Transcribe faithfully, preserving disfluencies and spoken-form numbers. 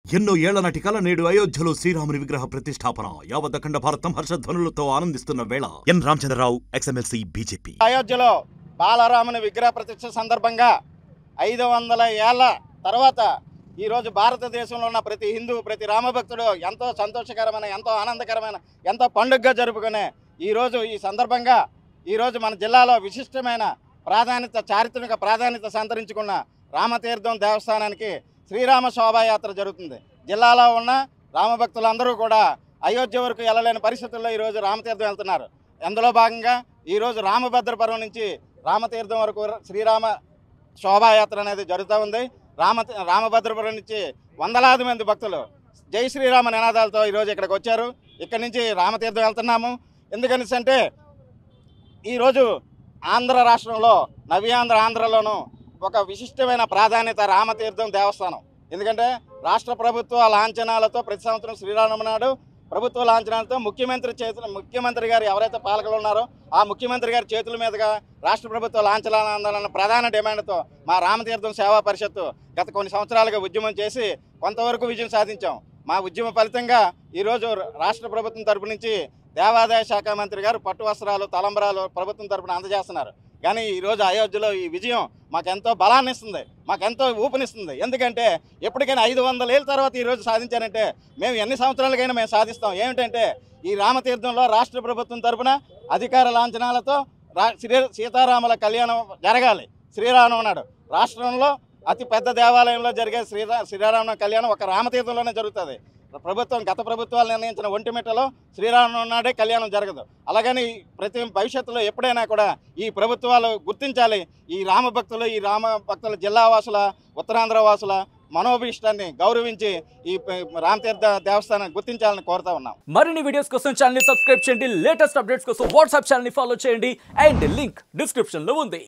ఎన్నో ఏళ్ల నాటి కల నేడు అయోధ్యలో శ్రీరాముని విగ్రహ ప్రతిష్టాపన. యావత్ అఖండ భారతం హర్షధ్వనులతో ఆనందిస్తున్న వేళ. N Ramachandra Rao, ex MLC, BJP. అయోధ్యలో బాలరాముని విగ్రహ ప్రతిష్ఠ సందర్భంగా ఐదు వందల ఏళ్ల తర్వాత ఈరోజు భారతదేశంలో ఉన్న ప్రతి హిందూ, ప్రతి రామభక్తుడు ఎంతో సంతోషకరమైన, ఎంతో ఆనందకరమైన, ఎంతో పండుగగా జరుపుకునే ఈరోజు ఈ సందర్భంగా ఈరోజు మన జిల్లాలో విశిష్టమైన ప్రాధాన్యత, చారిత్రక ప్రాధాన్యత సంతరించుకున్న రామతీర్థం దేవస్థానానికి శ్రీరామ శోభాయాత్ర జరుగుతుంది. జిల్లాలో ఉన్న రామభక్తులందరూ కూడా అయోధ్య వరకు వెళ్ళలేని పరిస్థితుల్లో ఈరోజు రామతీర్థం వెళ్తున్నారు. అందులో భాగంగా ఈరోజు రామభద్రపురం నుంచి రామతీర్థం వరకు శ్రీరామ శోభాయాత్ర అనేది జరుగుతూ ఉంది. రామ రామభద్రపురం నుంచి వందలాది మంది భక్తులు జై శ్రీరామ నినాదాలతో ఈరోజు ఇక్కడికి వచ్చారు. ఇక్కడి నుంచి రామతీర్థం వెళ్తున్నాము. ఎందుకని అంటే ఈరోజు ఆంధ్ర రాష్ట్రంలో, నవ్యాంధ్ర ఆంధ్రలోనూ ఒక విశిష్టమైన ప్రాధాన్యత రామతీర్థం దేవస్థానం. ఎందుకంటే రాష్ట్ర ప్రభుత్వ లాంఛనాలతో ప్రతి సంవత్సరం శ్రీరామ నాడు ప్రభుత్వ లాంఛనాలతో ముఖ్యమంత్రి చేతుల ముఖ్యమంత్రి గారు ఎవరైతే పాలకులు ఉన్నారో ఆ ముఖ్యమంత్రి గారి చేతుల మీదుగా రాష్ట్ర ప్రభుత్వ లాంఛనాలు అందాలన్న ప్రధాన డిమాండ్తో మా రామతీర్థం సేవా పరిషత్తు గత కొన్ని సంవత్సరాలుగా ఉద్యమం చేసి కొంతవరకు విజయం సాధించాం. మా ఉద్యమ ఫలితంగా ఈరోజు రాష్ట్ర ప్రభుత్వం తరపు నుంచి దేవాదాయ శాఖ మంత్రి గారు పట్టు వస్త్రాలు, తలంబరాలు ప్రభుత్వం తరపున అందజేస్తున్నారు. కానీ ఈరోజు అయోధ్యలో ఈ విజయం మాకెంతో బలాన్ని ఇస్తుంది, మాకెంతో ఊపునిస్తుంది. ఎందుకంటే ఎప్పటికైనా ఐదు వందల ఏళ్ళ తర్వాత ఈరోజు సాధించారంటే మేము ఎన్ని సంవత్సరాలకైనా మేము సాధిస్తాం. ఏమిటంటే ఈ రామతీర్థంలో రాష్ట్ర ప్రభుత్వం తరపున అధికార లాంఛనాలతో రా శ్రీ సీతారాముల కళ్యాణం జరగాలి. శ్రీరామ నాడు రాష్ట్రంలో అతి పెద్ద దేవాలయంలో జరిగే శ్రీరా శ్రీరామ కళ్యాణం ఒక రామతీర్థంలోనే జరుగుతుంది. ప్రభుత్వం గత ప్రభుత్వాలు నిర్ణయించిన ఒంటిమిట్టలో శ్రీరామ నాడే కళ్యాణం జరగదు. అలాగని ప్రతి భవిష్యత్తులో ఎప్పుడైనా కూడా ఈ ప్రభుత్వాలు గుర్తించాలి. ఈ రామ భక్తులు, ఈ రామ భక్తుల జిల్లా వాసుల, ఉత్తరాంధ్ర వాసుల మనోభీష్టాన్ని గౌరవించి ఈ రామతీర్థ దేవస్థానాన్ని గుర్తించాలని కోరుతా ఉన్నాం. మరిన్ని వీడియోస్ కోసం ఛానల్ ని సబ్స్క్రైబ్ చేయండి. లేటెస్ట్ అప్డేట్స్ కోసం వాట్సాప్ ఛానల్ ని ఫాలో చేయండి. అండ్ లింక్ డిస్క్రిప్షన్ లో ఉంది.